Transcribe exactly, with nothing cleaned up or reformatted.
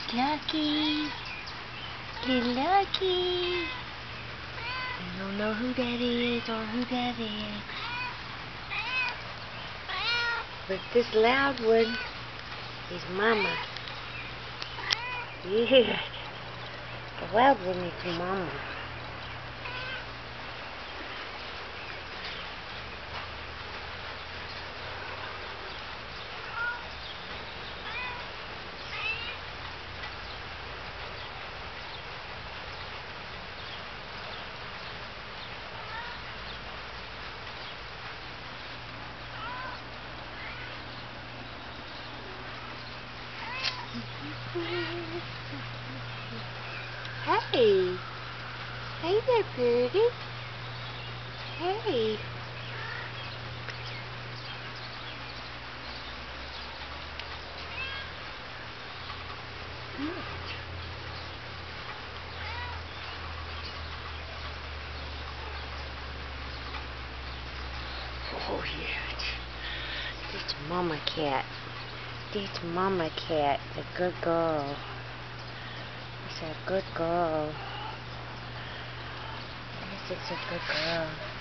He's Lucky. Little Lucky. I don't know who that is or who that is. But this loud one is Mama. Yeah. The loud one is Mama. Hey. Hey there, birdie. Hey. Good. Oh, yeah. This Mama cat. This Mama cat. A good girl. It's a good girl. This is a good girl.